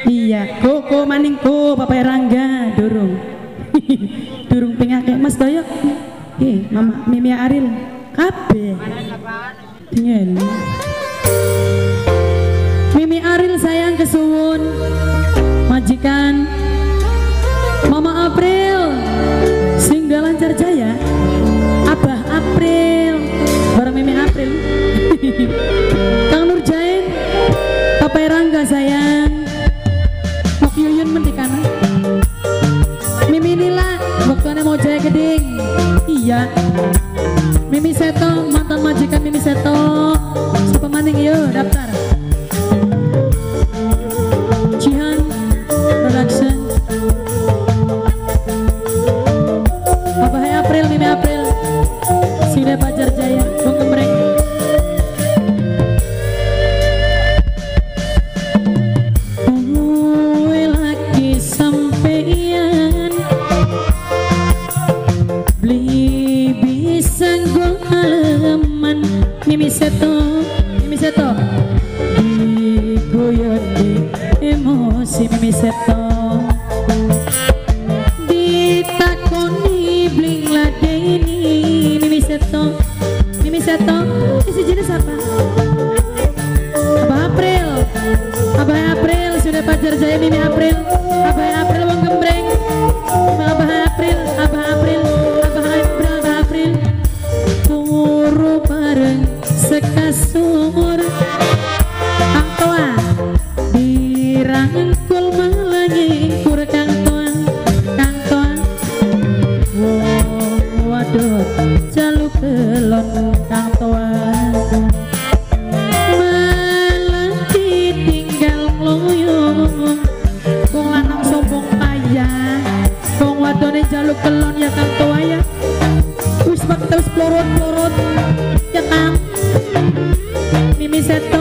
Iya, koko maningko Bapak Rangga durung. Durung pengake Mas Doyok. Mama Mimi Aril kabeh. Tinggal. Mimi Aril sayang kesuwun. Majikan Mama April sing lancar jaya. Abah April bareng Mimi April. Kang Nurjain Bapak Rangga sayang. Mok Yuyun mentikana Mimi Nila waktunya mau jaya geding. Iya Mimi Seto mantan majikan Mimi Seto. Siapa maning yuk daftar. Cihan Production. Abah April Mimi April Sida Pajar Jaya Bung Gembreng. Mimi Seto digoyang di emosi Mimi Seto ditakoni bling ladeni Mimi Seto isi jenis apa? Abah April sudah Pajar Jaya Mimi April. Abah April Bung Gembreng. Abah April turu bareng sekasur Kang Toa dirangkul malah ngingkur Kang Toa waduh jaluk kelon Kang Toa malah ditinggal loyong kong lanang sombong payah kong wadone jaluk kelon ya Kang Toa ya. Wis bakal wis plorot ya Kang Mimi Seto.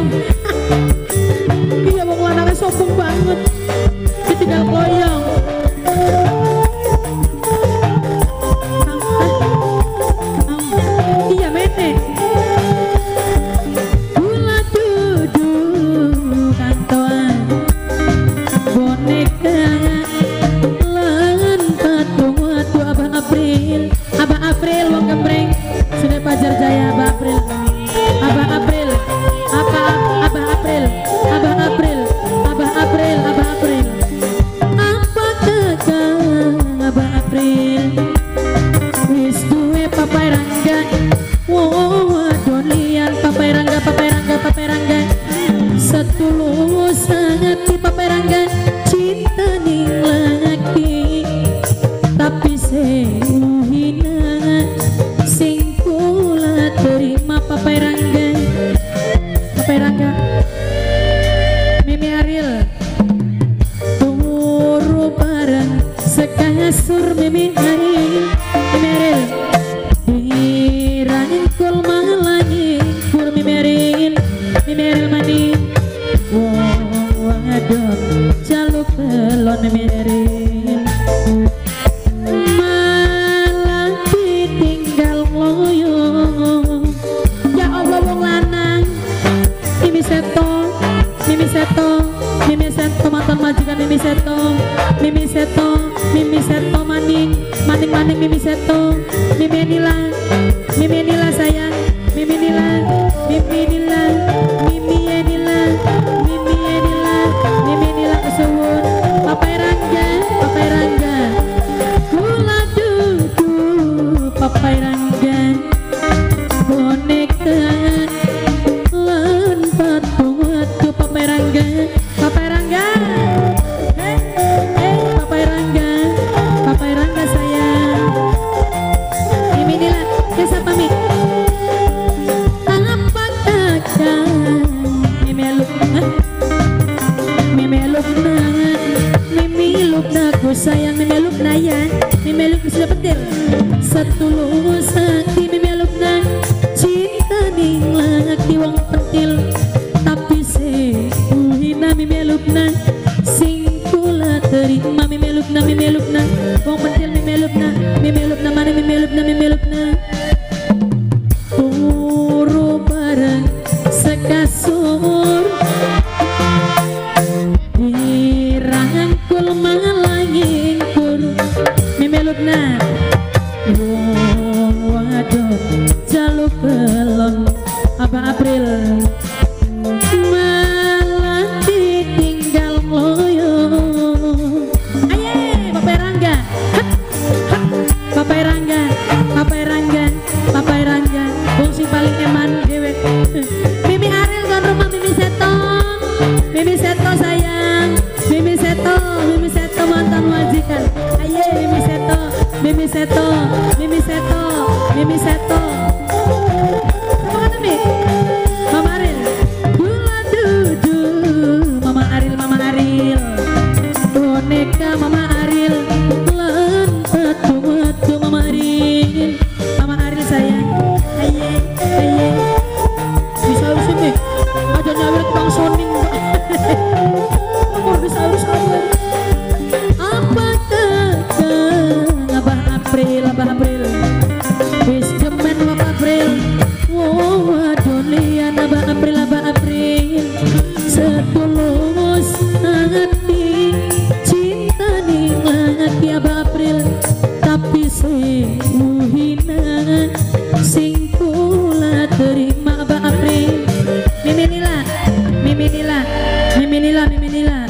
Iya wong lanangnya sombong banget ditinggal loyong. Iya mene gula duduk kantoan boneka lan patung watu Abah April wong Gembreng sudah Pajar Jaya Abah April apa kakak Abah April wis duwe Papai Rangga donian Papai Rangga setulus sangat di Papai Rangga cinta ning laki tapi seuhina sing kula terima Papai Rangga Mimi Aril turu bareng sekasur Mimi Aril dirangkul malah ngingkur Mimi Aril mani waduh jaluk kelon Mimi Aril malah ditinggal loyong. Ya Allah wong lanang Mimi Seto mantan majikan Mimi Seto maning Mimi Seto Mimi Nila sayang Mimi Nila kesuwun Papai Rangga gula duduk Papai Rangga bonekan lan patung watu Papai Rangga Papai Rangga sayang Mimi Nila desa pamit apa kakak Mimi Lukna ku sayang Mimi Lukna ya Mimi Lukna sudah petir setulus hati Mimi Lukna cinta ning laki wong pentil tapi seuhina Mimi Lukna sing kula terima Mimi Lukna wong pentil Mimi Lukna mana Mimi Lukna turu bareng sekasur Seto sayang, Mimi Seto mantan majikan. Aye Mimi Seto. Semangat Mi, Mama Aril. Dula dudu, Mama Aril. Boneka Mama Aril, metu Mama Aril sayang. Aye. Bisa urus ini, aja nyawir bang soning. Umur bisa urus apa? Apa kakak Abah April wis gemen Abah April. Wow dolian Abah April setulus hati cinta ning lagi Abah April tapi sing hina sing kula terima Abah April. Mimi Nila